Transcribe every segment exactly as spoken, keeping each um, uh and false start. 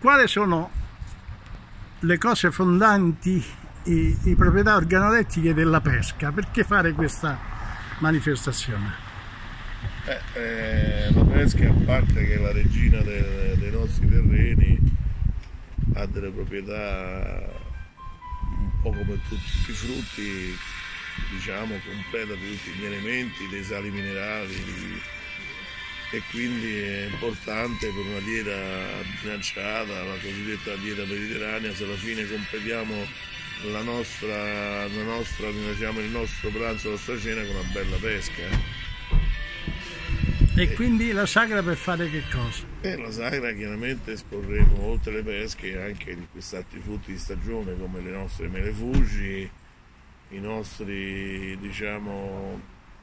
quali sono le cose fondanti, i, i proprietà organolettiche della pesca? Perché fare questa manifestazione? Eh, eh, la pesca, a parte che è la regina de, dei nostri terreni, ha delle proprietà un po' come tutti i frutti, diciamo, completa di tutti gli elementi, dei sali minerali, e quindi è importante per una dieta bilanciata, la cosiddetta dieta mediterranea. Se alla fine completiamo la nostra, la nostra, diciamo, il nostro pranzo, la nostra cena con una bella pesca. E, e quindi la sagra per fare che cosa? E la sagra chiaramente esporremo, oltre le pesche, anche questi altri frutti di stagione come le nostre mele fuji, i nostri, diciamo,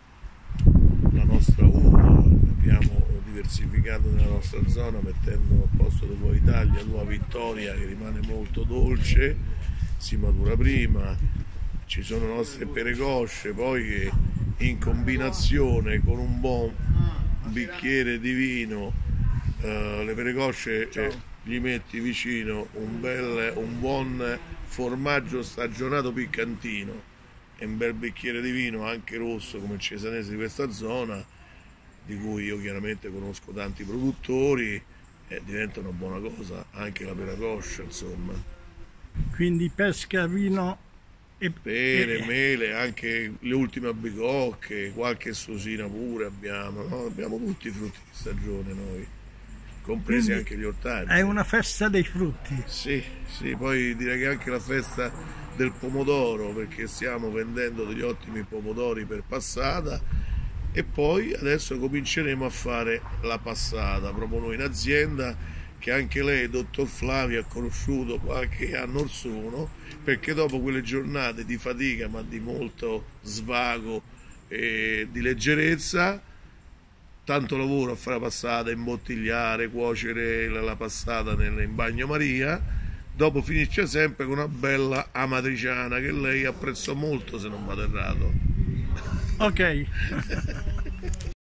la nostra uva. Abbiamo diversificato nella nostra zona mettendo al posto dell'uva Italia l'uva Vittoria, che rimane molto dolce, si matura prima. Ci sono le nostre perecosce poi che in combinazione con un buon bicchiere di vino, eh, le perecosce, eh, gli metti vicino un, bel, un buon formaggio stagionato piccantino e un bel bicchiere di vino anche rosso come il cesanese di questa zona, di cui io chiaramente conosco tanti produttori, e diventa una buona cosa anche la perecoscia, insomma. Quindi pesca, vino e pere, e... mele, anche le ultime albicocche, qualche susina pure abbiamo, no? Abbiamo tutti i frutti di stagione noi, compresi Quindi anche gli ortaggi. È una festa dei frutti. Sì, sì, poi direi che anche la festa del pomodoro, perché stiamo vendendo degli ottimi pomodori per passata. E poi adesso cominceremo a fare la passata, proprio noi in azienda, che anche lei, dottor Flavio, ha conosciuto qualche anno or sono, perché dopo quelle giornate di fatica ma di molto svago e di leggerezza, tanto lavoro a fare la passata, imbottigliare, cuocere la passata in bagnomaria, dopo finisce sempre con una bella amatriciana che lei apprezzò molto, se non vado errato. Ok.